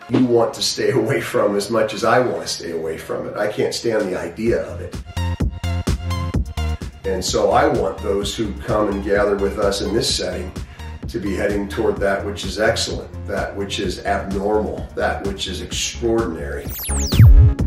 you want to stay away from as much as I want to stay away from it. I can't stand the idea of it. And so I want those who come and gather with us in this setting to be heading toward that which is excellent, that which is abnormal, that which is extraordinary.